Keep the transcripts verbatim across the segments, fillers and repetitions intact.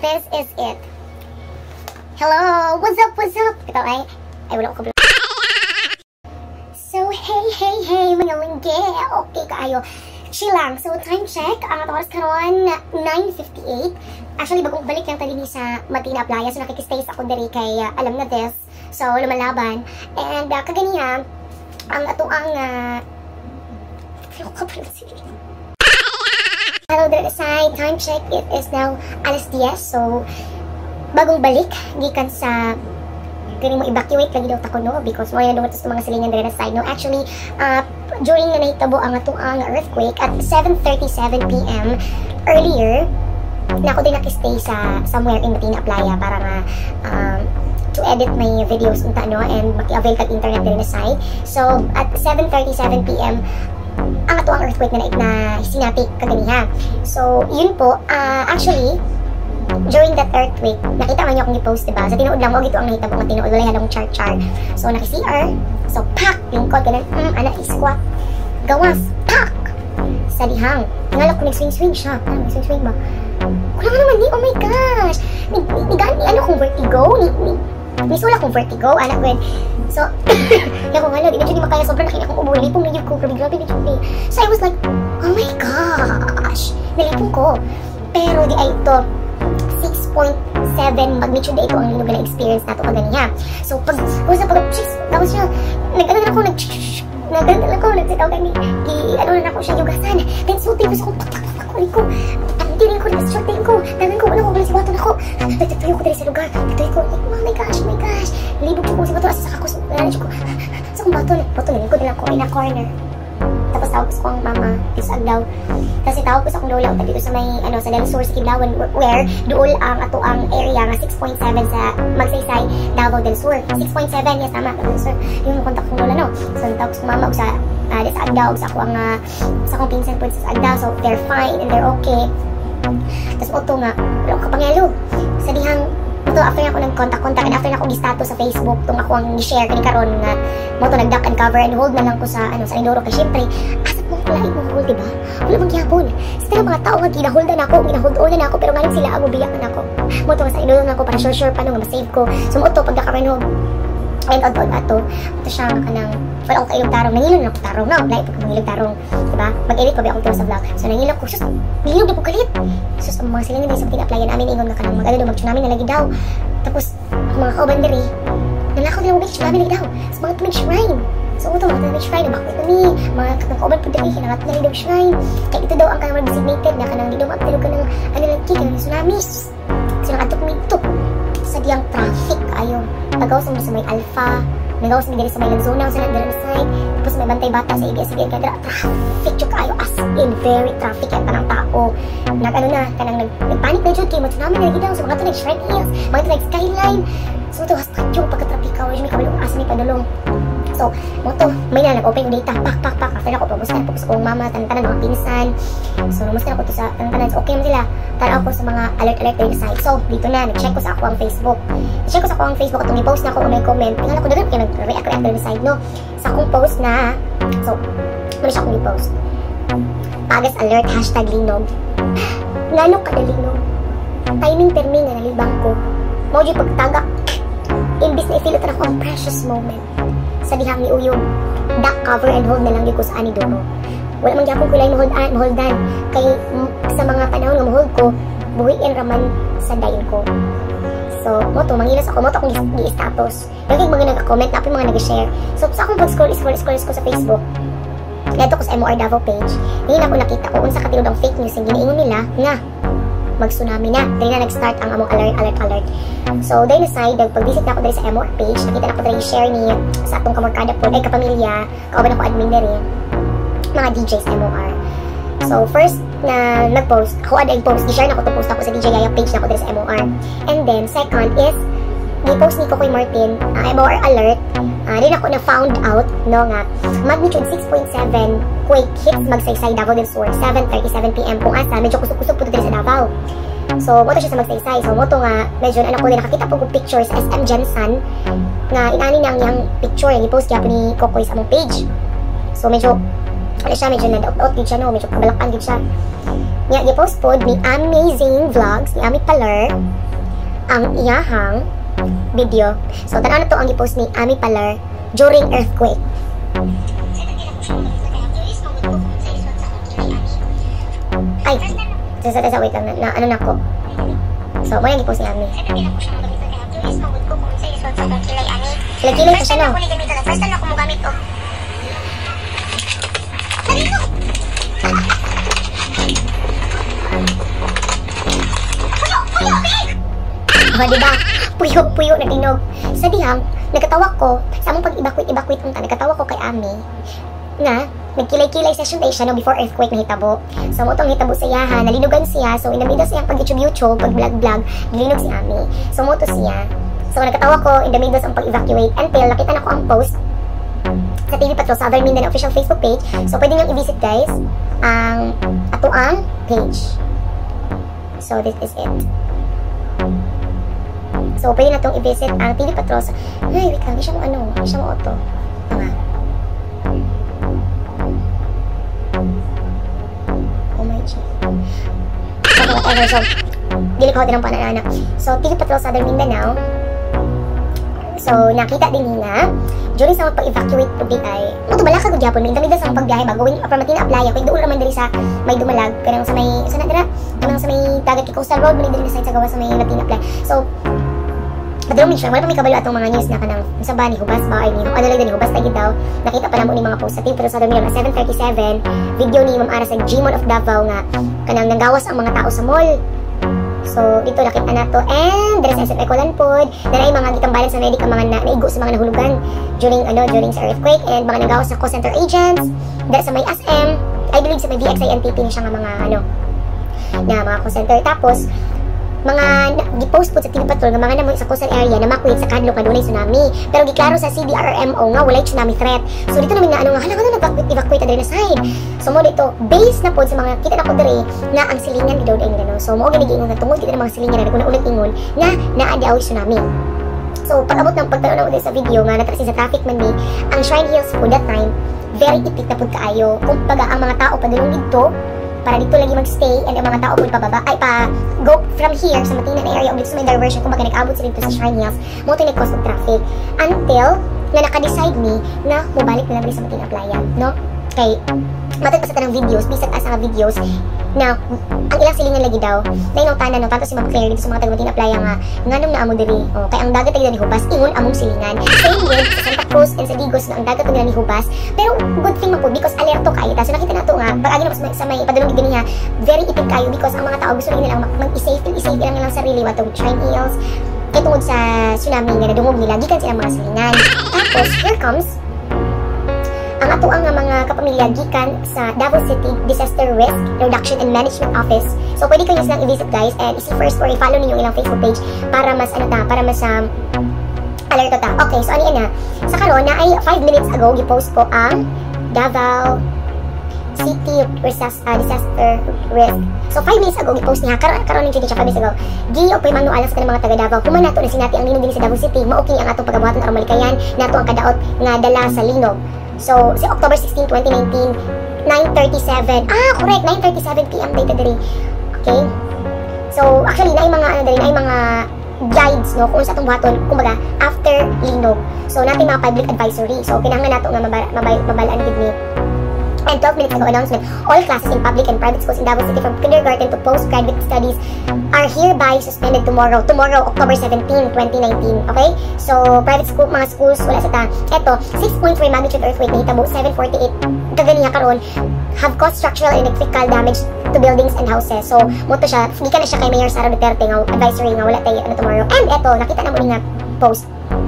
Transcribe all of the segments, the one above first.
This is it. Hello! What's up? What's up? Ito ay, ay wala ko kablo. So, hey, hey, hey, mga lingge. Okay kaayo. Chill lang. So, time check. Ang oras karon nine fifty-eight. Actually, bagong balik lang tali ni sa Matina Playa. So, nakikistay sa ako diri kay uh, alam na this. So, lumalaban. And, uh, kaganiya, ang ato ang, uh, hello there side. Time check. It is now alas diyes. So, bagong balik. Gikan sa kini mo evacuate lagi daw tako no because mo yan dumatos mga silingan dire na side no. Actually, uh, during na nahitabo ang ato ang earthquake at seven thirty-seven p m earlier, na ako din nakistay sa somewhere in Matina Playa para nga um, to edit my videos unta no and maki-avail kag internet dire na side. So, at seven thirty-seven p m ang ato ang earthquake na na sinapik kaganiha. So, yun po, uh, actually during that earthquake, nakita man niyo akong i-post, diba? Sa tinuod lang mo, gito ang nahitabo nga tinuod, wala yan akong char-char. So, naki-C R, so, pak! Lingkod, ganun, mm, anak, i-squat. Gawas, pak! Sa dihang. Ngalok ko, nag-swing-swing siya. Parang nag-swing-swing ba? Wala nga naman, ni, oh my gosh! Ni, ni, ni, ni ano kong vertigo? Ni, ni, ni sula kong vertigo, anak, with. So, kaya kung halo, di na dyan makaya, sobrang nakina akong ubuli, pong medyo ko, grabe, grabe, medyo ko. So, I was like, oh my gosh! Nalipong ko. Pero, di ay ito, six point seven magnitude ito ang linog na experience nato kaganiya. So, pag, kung sa pag, tapos siya, nag-ano na ako, nag, nag-ano na ako, nagsitaw gani, i-ano na ako siya yugasan. Then, sulti ko sa kong, pakulik ko, tangin ko, nag-shortin ko, tangan ko, ano ko, wala si bato na ako, nagtatuyo ko dali sa lugar, nagtatuyo ko, like, oh my gosh, oh my gosh, libog ko si bato, asa sa kakos, nalanit ko, sa kong bato, bato, nalingkod nila ako, in a corner. Tapos tawag ko sa akong mama, dito sa Agdaw. Kasi tawag ko sa akong lola, dito sa may, ano, sa Del Sur, sa Kidlawan, where, dool ang ato ang area nga six point seven sa Magsaysay, Davao del Sur. six point seven, yes, tama, Davao del Sur. Yung kontak kong lola, no? So, tawag ko sa mama, sa, uh, sa Agdaw, sa akong, uh, sa akong pinsan po sa Agdaw. So, they're fine and they're okay. Tapos, oto nga, wala ko kapangalo. Sa dihang, ito, after ako nag-contact-contact and after na ako gi-status sa Facebook, itong ako ang i-share kani karon nga mo to nag-duck and cover and hold na lang ko sa ano sa Indoro kasi syempre asat mo kulay mo hold diba? Wala bang gyapon. Sa mga tao nga ginaholdan ako, ginahold-on na ako pero ngayon sila ang ubiyak na ako. Mo to sa Indoro na ako para sure-sure pa no nga ma-save ko. So mo to pag naka-run home and on on ato ito siya kanang wala akong kailog tarong nangilog na ako tarong na wala ito kung tarong diba mag-edit pa ba akong sa vlog so nangilog ko sus nangilog na po kalit sus ang mga silingan din sa Matina Playa namin ingon na kanang mag-ano daw mag-tsunami na lagi daw tapos ang mga kauban diri nalakaw nila mag-tsunami lagi daw sa mga tumig shrine so ito mga tumig shrine bakit ito ni mga kauban po diri hinangat na lagi daw shrine kaya ito daw ang kanang designated na kanang di daw magtulog ka ng ano lang kik ng tsunami so nakatok mito sa diyang traffic ayo pagawas mo sa may Alpha nagawas mo diri sa may Lanzona sa Lanzona side tapos may bantay bata sa I B S C B kaya traffic yung kayo as in very traffic yan kanang tao nag ano na kanang nag nagpanik na jud kay mo tsunami na gidaw so mga to nag Shrine Hills mga to nag Skyline so to hasta yung pagka-traffic ka wala mi kabalong as mi padulong so mo to may na nag-open data pak pak pak after ako pamusta ko sa kong mama tantanan mga pinsan so namusta ako to sa tantanan so, okay mo sila tara ako sa mga alert-alert din site. So, dito na, nag-check ko sa ako ang Facebook. Nag-check ko sa ako ang Facebook at i-post na ako o may comment. Tingnan ako doon, kaya nag-react-react din site, no? Sa akong post na, so, muna siya akong i-post. Pagas alert, hashtag linog. Ngano kada linog? Timing terming na nalibang ko. Mauji pagtagak. Imbis na i-feel ito na ako ang precious moment. Sa dihang ni Uyog, duck cover and hold na lang di ko sa Anidoro. Wala man gyapon ko lang mahold an maholdan kay sa mga panahon nga mahold ko buhiin raman sa dayon ko. So, mo to mangilas ako mo to akong gi-status. Yung kay mga nag-comment na mga nag-share. So, sa akong pag-scroll scroll scroll ko sa Facebook. Dito ko sa M O R Davao page. Ngayon ako nakita ko unsa katilod ang fake news ang giniingon nila nga mag-tsunami na. Dahil na nag-start ang among alert alert alert. So, dahil na side pag-visit na ako dahil sa M O R page, nakita na ko dahil i-share ni sa atong kamorkada po ay kapamilya, kauban ako admin na rin. Mga D Js M O R. So, first na nag-post, ako ada i-post, i-share na ko to post ako sa D J Yaya page na ako dito sa M O R. And then, second is, i-post ni Kokoy Martin, uh, M O R alert, uh, rin ako na found out, no nga, magnitude six point seven quake hits Magsaysay, Davao del Sur, seven thirty-seven p m kung asa, medyo kusog-kusog po dito sa Davao. So, mo to siya sa Magsaysay. So, mo to nga, medyo, ano ko din, nakakita po ko pictures S M Jensen, nga inani nang yung picture, yung i-post kaya po ni Kokoy sa among page. So, medyo, ano siya, medyo na-out-out din siya, no? Medyo kabalakan din siya. Nga, gi-post po ni Amazing Vlogs, ni Ami Paler, ang iyahang video. So, tanaw na to ang gi-post ni Ami Paler during earthquake. Ay, sa sa wait lang, na, na ano na ko. So, mo yung gi-post ni Ami. Kilay-kilay pa siya, no? First time na ako mo gamit to. Oh, diba? Puyo-puyo na tinog. Sa dihang, nagkatawa ko, sa among pag-evacuate-evacuate punta, nagkatawa ko kay Ami, na, nagkilay-kilay session day siya no, before earthquake na hitabo. So, mo itong hitabo sa iyaha, nalinugan siya, so, in the middle siyang pag-YouTube-YouTube, pag-vlog-vlog, nilinog si Ami. So, mo to siya. So, nagkatawa ko, in the middle ang pag-evacuate, until nakita na ko ang post sa T V Patrol Southern Mindanao official Facebook page. So, pwede niyong i-visit, guys, ang ato ang page. So, this is it. So, pwede na itong i-visit ang T V Patrol sa... Ay, wait lang, di siya mo ano, di siya mo auto. Tama. Oh my God. Okay, whatever. So, dili ko din ang panananak. So, T V Patrol Southern Mindanao. So, nakita din nila, during sa pag-evacuate po di ay, ito bala ka gudyapo, may dami sa pagbiyahe bago, when para matina apply, kung doon naman dali sa may dumalag, kanang sa may, sa nadira, kanang sa may dagat kay Coastal Road, may dali na side sa gawa sa may matina apply. So, padulong siya, wala pa may kabalo atong mga news na kanang, sa ba ni Hubas ba, ay ni, ano lang din, Hubas tagid daw, nakita pa naman ni mga post sa team, pero sa dami na seven thirty-seven, video ni Ma'am Ara sa Gmon of Davao nga, kanang nanggawas ang mga tao sa mall. So, dito nakita na to. And, there is S F Ecolan pod. Na na mga gitambalan sa medic ang mga na naigo sa mga nahulugan during, ano, during sa earthquake. And mga nagawas sa call center agents. Dahil sa may S M. I believe sa may V X I N T P na siya nga mga, ano, na mga call center. Tapos, mga gi-post po sa T V Patrol nga mga namo sa coastal area na makuit sa kadlok na dunay tsunami. Pero giklaro sa C D R R M O nga walay tsunami threat. So dito namin na ano nga hala nga nag-evacuate na side. So mo dito base na po sa mga kita na ko diri na ang silingan gidaw ay nila no. So mo gani giingon nga tungod dito na mga silingan na una-unang ingon na naa daw tsunami. So pag-abot ng pagtanaw na sa video nga natrasi sa traffic man ni ang Shrine Hills po that time very ipit na pud kaayo. Kumbaga ang mga tao padulong dito para dito lagi mag-stay and ang mga tao po pababa ay pa go from here sa Matina na area o dito sa may diversion kung baga nag-abot sila dito sa Shrine Hills mo ito nag-cause of traffic until na naka-decide ni na mubalik na lang sa Matina Playa no? Kay matag pa sa tanang videos bisag asa nga videos na ang ilang silingan lagi daw na inong tanan no tanto si Ma'am Claire dito sa mga taga Matina Playa nga nganong na amo diri oh, kay ang dagat ay ni Hubas ingon among silingan same with sa Santa Cruz and sa Digos na ang dagat ay ni Hubas pero good thing man po because alerto kayo ta so nakita nato nga pag-agi na sa may padulong gid niya very ipit kayo because ang mga tao gusto nilang mag-i-safe i-safe ilang nilang sarili watong Shrine Hills kay tungod sa tsunami nga nadungog nila gikan sila mga silingan tapos here comes ang ato ang mga kapamilya gikan sa Davao City Disaster Risk Reduction and Management Office. So pwede kayo silang i-visit guys and i-see first or i-follow niyo yung ilang Facebook page para mas ano ta, para mas um, alerto ta. Okay, so ano yan na. Sa karon na ay five minutes ago gi-post ko ang Davao City Disaster, uh, Disaster Risk. So five minutes ago gi-post niya karon karon ni siya five minutes ago. Gi-open manual sa mga taga Davao. Kuma nato na sinati ang linog din sa Davao City. Mao kini ang atong pagabuhaton aron malikayan nato ang kadaot nga dala sa linog. So, si October sixteenth, twenty nineteen, nine thirty-seven. Ah, correct, nine thirty-seven p m data diri. Okay? So, actually, na mga, ano diri, na mga guides, no, kung sa itong buhaton, kumbaga, after linog. So, natin mga public advisory. So, kinahanglan nato nga mabal, mabal, mabalaan gid ni. And twelve minutes ago announcement, all classes in public and private schools in Davao City from kindergarten to postgraduate studies are hereby suspended tomorrow. Tomorrow, October seventeenth, twenty nineteen. Okay? So, private school, mga schools, wala sa ta. Eto, six point three magnitude earthquake na hitabo, seven forty-eight kaganiya karon have caused structural and electrical damage to buildings and houses. So, mo to siya, hindi ka na siya kay Mayor Sara Duterte nga advisory nga wala tayo ano tomorrow. And eto, nakita na mo nga post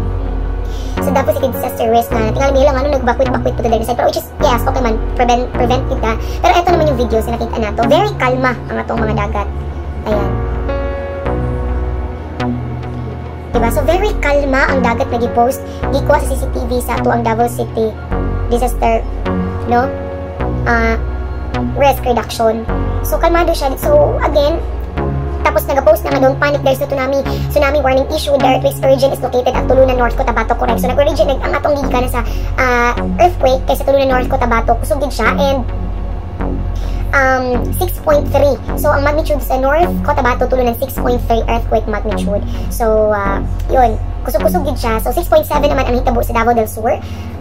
sa Davao City Disaster Risk na tingnan mo lang ano nagbakwit-bakwit po to dahil pero which is yes okay man prevent prevent kita pero ito naman yung videos na nakita nato very kalma ang atong mga dagat ayan diba so very kalma ang dagat na gi-post gikuha sa C C T V sa ato ang Davao City Disaster no uh, risk reduction so kalmado siya so again tapos nag-post na nga doon, panic there's no tsunami, tsunami warning issue, the earthquake's origin is located at Tulunan, North Cotabato, correct. So nag-origin, nag ang atong gigikan na sa uh, earthquake kaysa Tulunan, North Cotabato, kusugid siya, and um, six point three. So, ang magnitude sa North Cotabato tulo ng six point three earthquake magnitude. So, uh, yun, kusog-kusog yun siya. So, six point seven naman ang hitabo sa Davao del Sur.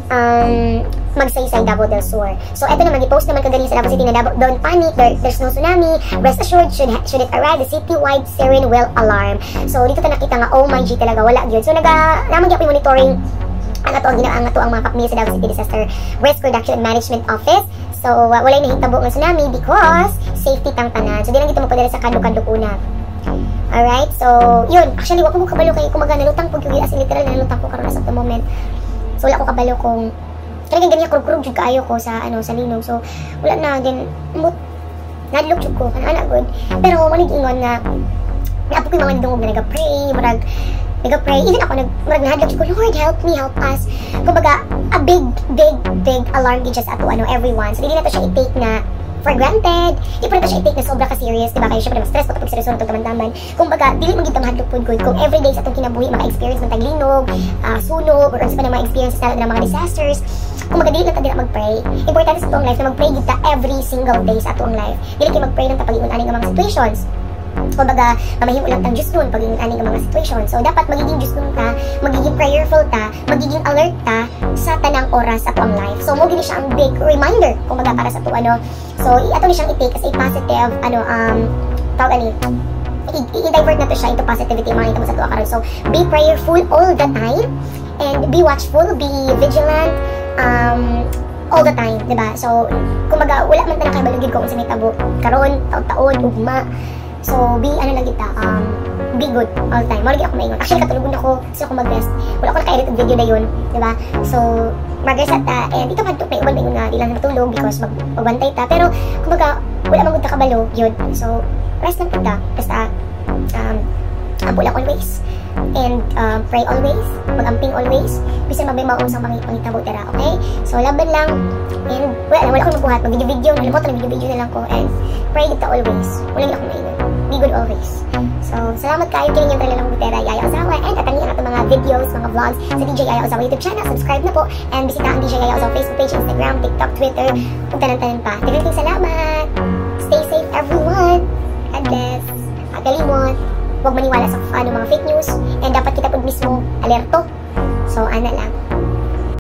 Um, magsaysay Davao del Sur. So, eto naman, i-post naman kagaling sa Davao City na Davao, don't panic, there, there's no tsunami. Rest assured, should, should it arrive, the city-wide siren will alarm. So, dito ta nakita nga, oh my G talaga, wala yun. So, naga, naman yung monitoring ang ato ang ginaang ato ang mga kapamilya sa Davao City Disaster Risk Reduction and Management Office. So, uh, wala yung nahitabo ng tsunami because safety tang tanan. So, di lang dito mapadala sa kando-kando una. Alright, so, yun. Actually, wako mo kabalo kayo kung maganalutang po yung as in literal na nalutang ko karon as of the moment. So, wala ko kabalo kung talagang ganyan kurug-kurug jud kaayo ko sa ano sa linog. So, wala na din mut nadlok jud ko kana good. Pero manig ingon na naapo ko yung mga nidungog na naga-pray, marag naga-pray. Even ako nag marag nahadlok jud ko, Lord, help me, help us. Kumbaga, a big, big, big alarm gid just ato ano everyone. So, dili na to siya i-take na for granted. Di pa rin siya i-take na sobra ka serious, diba? Kaya syempre ma-stress ko kapag seryoso nito taman-taman. Kung baga, dili mo gitang hadlok po good. Kung everyday sa itong kinabuhi, maka-experience ng taglinog, uh, sunog, or sa pa ng mga experiences na ng mga disasters, kung baga, dili na tayo mag-pray. Importante sa itong life na mag-pray kita every single day sa itong life. Dili kayo mag-pray ng tapag-iun-aning ng mga situations. Kung baga, mamahimo lang tang Diyos nun pag-iun-aning ng mga situations. So, dapat magiging Diyos nun ka, magiging prayerful ta, magiging alert ta sa tanang oras sa itong life. So, mo gini siya ang big reminder, kung baga, para sa ito, ano. So, ato ni siyang i-take as a positive, ano, um, tawag ani, i-divert na to siya into positivity, mga ito mo sa tuwa karon. So, be prayerful all the time, and be watchful, be vigilant, um, all the time, diba? So, kumbaga, wala man tanang kayo balugid ko kung sa may tabo, karon, taon-taon, ugma. So, be, ano lang kita, um, be good all the time. Malagi ako maingon. Actually, katulugon ako, gusto ako mag-rest. Wala ako naka-edit ng video na yun, diba? So, mag-rest at, uh, and ito kadto, may uban maingon nga, di lang natulog because mag magbantay ta. Pero, kumbaga, wala mang gud kabalo, yun. So, rest lang kita. Basta, um, ampo lang always. And, um, pray always. Mag-amping always. Bisa mabimaon sa mga pangitabo tara, okay? So, laban lang. And, wala, wala akong magbuhat. Mag-video-video, nalimot na video-video na lang ko. And, pray kita always. Wala lang akong maingon. Be good always. So, salamat kayo kinin yung talalang butera Yaya Ozawa, and tatangian natin mga videos, mga vlogs sa D J Yaya Ozawa YouTube channel. Subscribe na po, and bisita ang D J Yaya Ozawa Facebook page, Instagram, TikTok, Twitter, kung tanan-tanan pa. Tagaliting salamat! Stay safe everyone! God bless! Agalimot, huwag maniwala sa ano, mga fake news, and dapat kita po mismo alerto. So, ana lang.